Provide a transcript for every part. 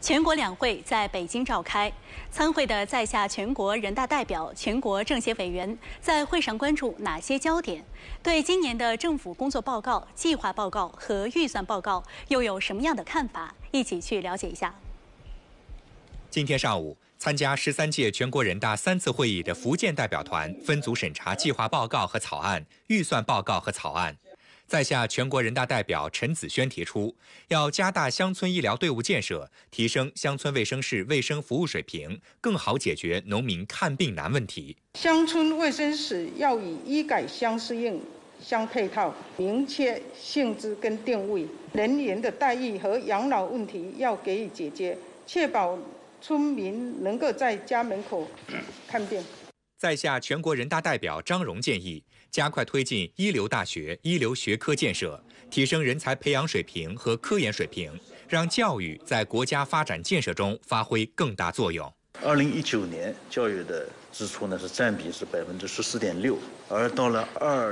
全国两会在北京召开，参会的在下全国人大代表、全国政协委员在会上关注哪些焦点？对今年的政府工作报告、计划报告和预算报告又有什么样的看法？一起去了解一下。 今天上午，参加13届全国人大3次会议的福建代表团分组审查计划报告和草案、预算报告和草案。在下全国人大代表陈子轩提出，要加大乡村医疗队伍建设，提升乡村卫生室卫生服务水平，更好解决农民看病难问题。 乡村卫生室要以医改相适应、相配套，明确性质跟定位，人员的待遇和养老问题要给予解决，确保村民能够在家门口看病。 在下全国人大代表张荣建议，加快推进一流大学、一流学科建设，提升人才培养水平和科研水平，让教育在国家发展建设中发挥更大作用。 2019年教育的支出呢是占比是14.6%，而到了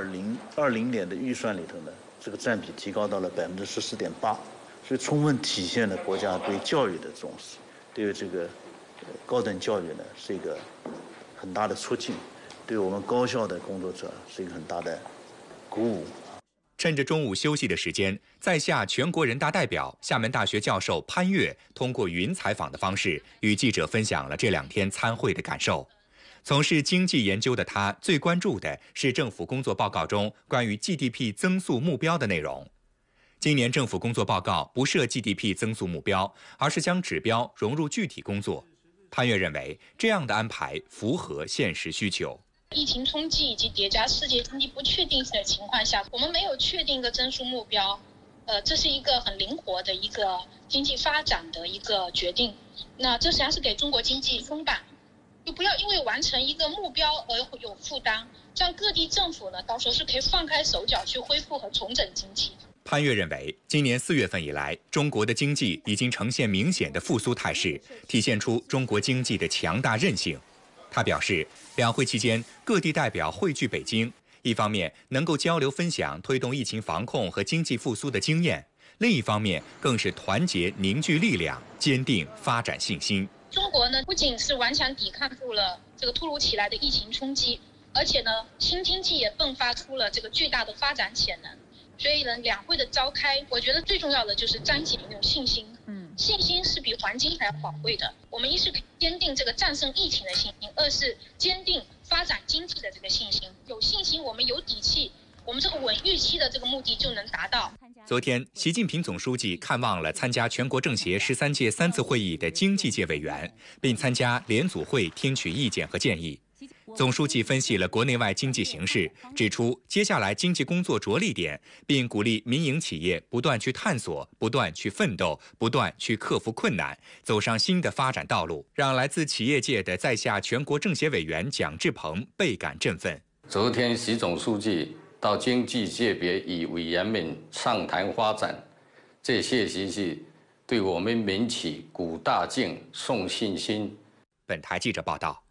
2020年的预算里头呢，这个占比提高到了14.8%，所以充分体现了国家对教育的重视，对这个高等教育呢是一个很大的促进，对我们高校的工作者是一个很大的鼓舞。 趁着中午休息的时间，在下全国人大代表、厦门大学教授潘岳通过云采访的方式，与记者分享了这2天参会的感受。从事经济研究的他，最关注的是政府工作报告中关于 GDP 增速目标的内容。今年政府工作报告不设 GDP 增速目标，而是将指标融入具体工作。潘岳认为，这样的安排符合现实需求。 疫情冲击以及叠加世界经济不确定性的情况下，我们没有确定一个增速目标，这是一个很灵活的一个经济发展的一个决定。那这实际上是给中国经济松绑，就不要因为完成一个目标而有负担，这样各地政府呢，到时候是可以放开手脚去恢复和重整经济。 潘岳认为，今年4月份以来，中国的经济已经呈现明显的复苏态势，体现出中国经济的强大韧性。他表示，两会期间，各地代表汇聚北京，一方面能够交流分享推动疫情防控和经济复苏的经验，另一方面更是团结凝聚力量，坚定发展信心。 中国呢，不仅是顽强抵抗住了这个突如其来的疫情冲击，而且呢，新经济也迸发出了这个巨大的发展潜能。所以呢，两会的召开，我觉得最重要的就是彰显一种信心。信心是比黄金还要宝贵的。我们一是坚定这个战胜疫情的信心，二是坚定发展经济的这个信心。有信心，我们有底气，我们这个稳预期的这个目的就能达到。 昨天，习近平总书记看望了参加全国政协13届3次会议的经济界委员，并参加联组会听取意见和建议。总书记分析了国内外经济形势，指出接下来经济工作着力点，并鼓励民营企业不断去探索、不断去奋斗、不断去克服困难，走上新的发展道路，让来自企业界的在下全国政协委员蒋志鹏倍感振奋。 昨天，习总书记到经济界别与委员们畅谈发展，这确实是对我们民企鼓大劲、送信心。 本台记者报道。